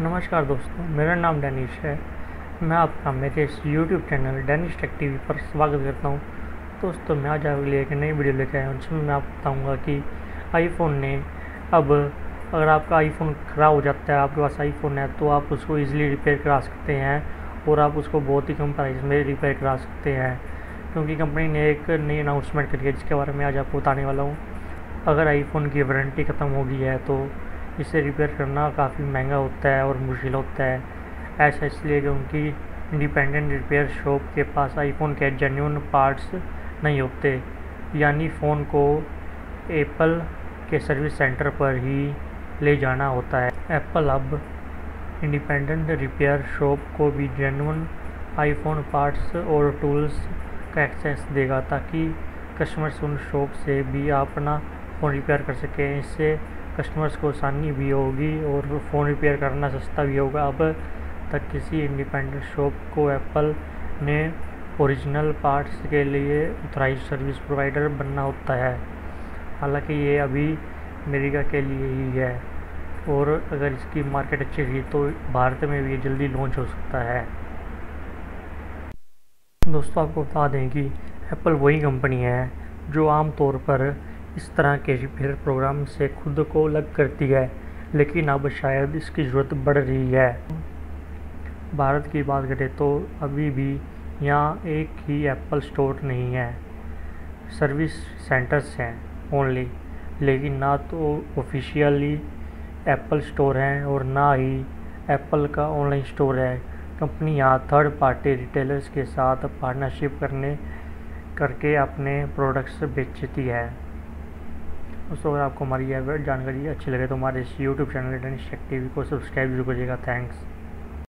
नमस्कार दोस्तों, मेरा नाम डैनिश है। मैं आपका मेरे इस YouTube channel Danish tech TV पर स्वागत करता हूं। दोस्तों, मैं आज आपके लिए एक नई वीडियो लेकर आया हूं जिसमें मैं आपको बताऊंगा कि आईफोन ने अब अगर आपका आईफोन ख़राब हो जाता है, आपके पास आईफोन है तो आप उसको इजीली रिपेयर करा सकते हैं और आप उसको बहुत ही कम प्राइस में रिपेयर करा सकते हैं, क्योंकि कंपनी ने एक नई अनाउंसमेंट करी है जिसके बारे में आज आपको बताने वाला हूँ। अगर आईफोन की वारंटी ख़त्म हो गई है तो इसे रिपेयर करना काफ़ी महंगा होता है और मुश्किल होता है। ऐसा इसलिए क्योंकि इंडिपेंडेंट रिपेयर शॉप के पास आईफोन के जेन्युइन पार्ट्स नहीं होते, यानी फ़ोन को एप्पल के सर्विस सेंटर पर ही ले जाना होता है। एप्पल अब इंडिपेंडेंट रिपेयर शॉप को भी जेन्युइन आईफोन पार्ट्स और टूल्स का एक्सेस देगा ताकि कस्टमर्स उन शॉप से भी अपना फ़ोन रिपेयर कर सकें। इससे कस्टमर्स को आसानी भी होगी और फ़ोन रिपेयर करना सस्ता भी होगा। अब तक किसी इंडिपेंडेंट शॉप को एप्पल ने ओरिजिनल पार्ट्स के लिए ऑथराइज्ड सर्विस प्रोवाइडर बनना होता है। हालांकि ये अभी अमेरिका के लिए ही है और अगर इसकी मार्केट अच्छी रही तो भारत में भी ये जल्दी लॉन्च हो सकता है। दोस्तों, आपको बता दें कि एप्पल वही कंपनी है जो आमतौर पर इस तरह के रिपेयर प्रोग्राम से खुद को अलग करती है, लेकिन अब शायद इसकी ज़रूरत बढ़ रही है। भारत की बात करें तो अभी भी यहाँ एक ही एप्पल स्टोर नहीं है, सर्विस सेंटर्स हैं ओनली, लेकिन ना तो ऑफिशियली एप्पल स्टोर हैं और ना ही एप्पल का ऑनलाइन स्टोर है। कंपनी यहाँ थर्ड पार्टी रिटेलर्स के साथ पार्टनरशिप करके अपने प्रोडक्ट्स बेचती है। दोस्तों, अगर आपको हमारी यह जानकारी अच्छी लगे तो हमारे इस YouTube channel Danish tech TV को सब्सक्राइब जरूर करिएगा। थैंक्स।